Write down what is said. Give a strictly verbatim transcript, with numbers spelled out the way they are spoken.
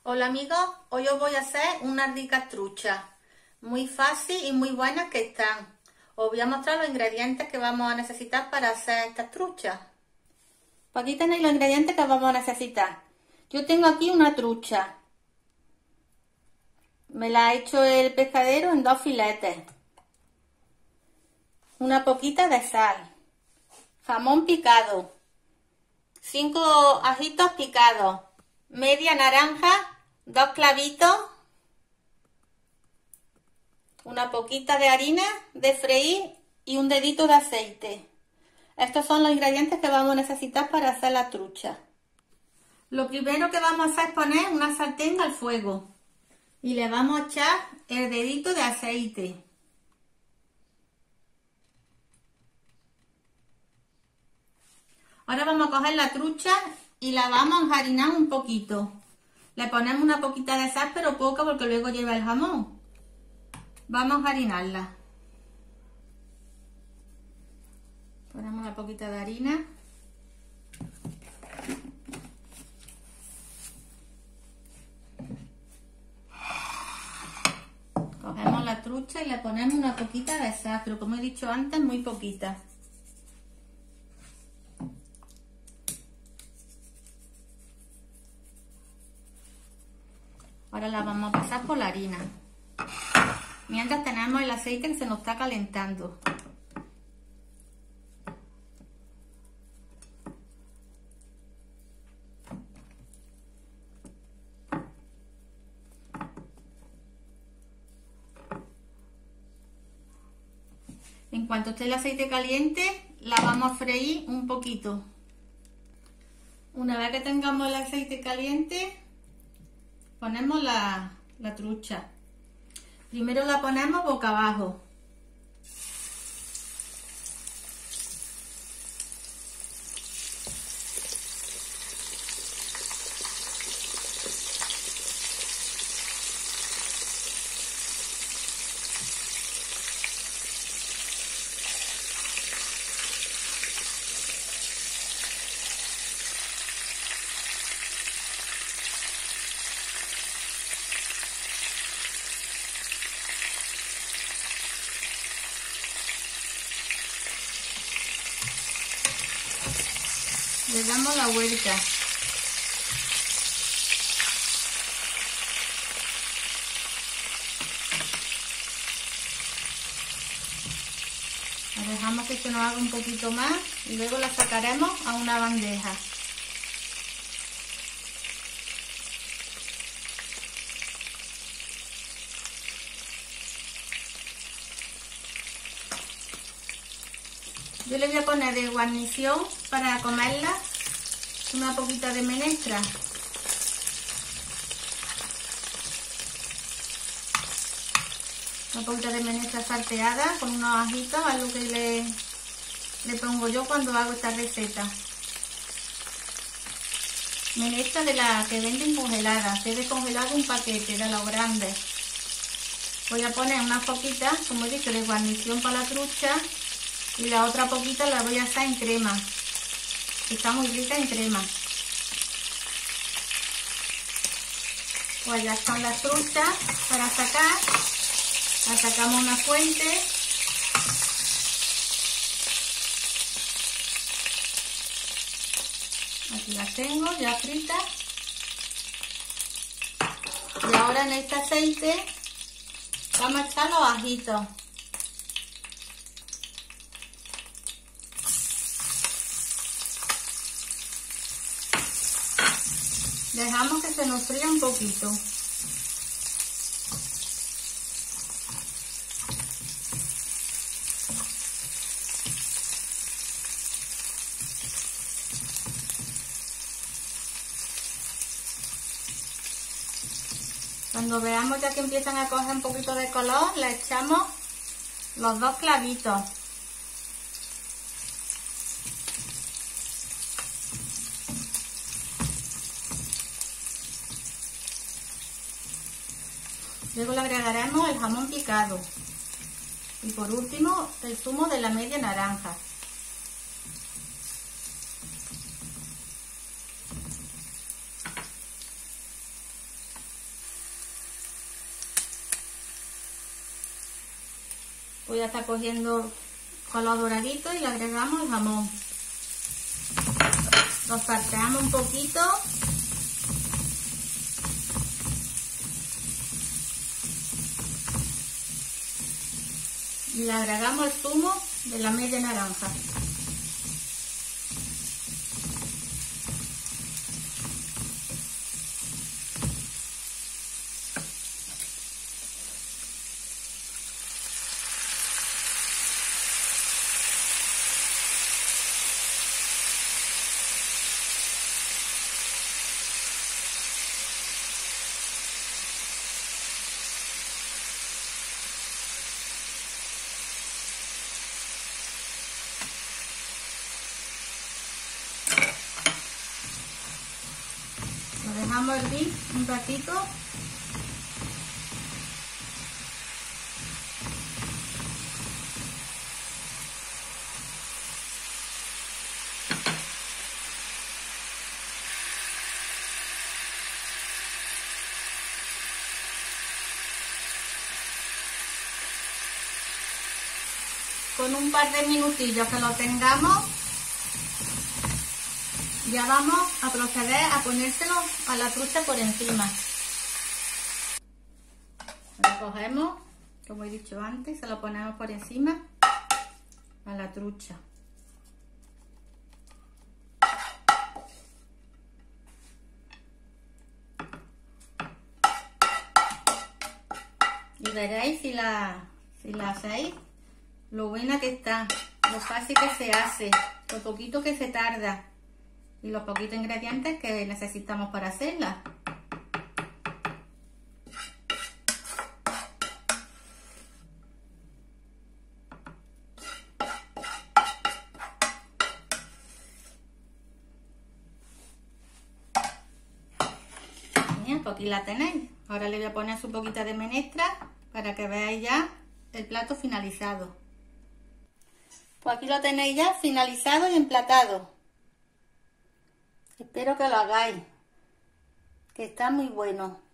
Hola amigos, hoy os voy a hacer unas ricas truchas, muy fácil y muy buenas que están. Os voy a mostrar los ingredientes que vamos a necesitar para hacer estas truchas. Pues aquí tenéis los ingredientes que vamos a necesitar. Yo tengo aquí una trucha. Me la ha hecho el pescadero en dos filetes. Una poquita de sal. Jamón picado. Cinco ajitos picados. Media naranja. Dos clavitos. Una poquita de harina de freír y un dedito de aceite. Estos son los ingredientes que vamos a necesitar para hacer la trucha. Lo primero que vamos a hacer es poner una sartén al fuego y le vamos a echar el dedito de aceite. Ahora vamos a coger la trucha y la vamos a enharinar un poquito. Le ponemos una poquita de sal, pero poca porque luego lleva el jamón. Vamos a enharinarla. Ponemos una poquita de harina. Cogemos la trucha y le ponemos una poquita de sal, pero como he dicho antes, muy poquita. Ahora la vamos a pasar por la harina. Mientras tenemos el aceite que se nos está calentando. En cuanto esté el aceite caliente, la vamos a freír un poquito. Una vez que tengamos el aceite caliente, ponemos la, la trucha. Primero la ponemos boca abajo. Le damos la vuelta. La dejamos que se nos haga un poquito más y luego la sacaremos a una bandeja. Yo le voy a poner de guarnición para comerla una poquita de menestra. Una poquita de menestra salteada con unos ajitos, algo que le, le pongo yo cuando hago esta receta. Menestra de la que venden congelada, que he descongelado un paquete de los grandes. Voy a poner unas poquitas, como he dicho, de guarnición para la trucha. Y la otra poquita la voy a hacer en crema. Está muy rica en crema. Pues ya están las truchas para sacar. La sacamos una fuente. Aquí las tengo ya fritas. Y ahora en este aceite vamos a echar los ajitos. Dejamos que se nos fría un poquito. Cuando veamos ya que empiezan a coger un poquito de color, le echamos los dos clavitos. Luego le agregaremos el jamón picado y por último el zumo de la media naranja. Pues ya está cogiendo color doradito y le agregamos el jamón. Lo salteamos un poquito. Y le agregamos el zumo de la media naranja. Lo dejamos hervir un ratito. Con un par de minutillos que lo tengamos, ya vamos a proceder a ponérselo a la trucha por encima. Lo cogemos, como he dicho antes, se lo ponemos por encima a la trucha. Y veréis si la, si la hacéis, lo buena que está, lo fácil que se hace, lo poquito que se tarda y los poquitos ingredientes que necesitamos para hacerla. Bien, pues aquí la tenéis. Ahora le voy a poner un poquito de menestra para que veáis ya el plato finalizado. Pues aquí lo tenéis ya finalizado y emplatado. Espero que lo hagáis, que está muy bueno.